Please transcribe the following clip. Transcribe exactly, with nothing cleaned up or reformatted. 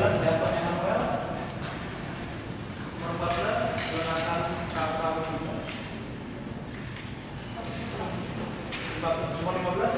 belas Jason Emanuel. Nomor empat belas Jonathan Praprawijaya. Nomor lima belas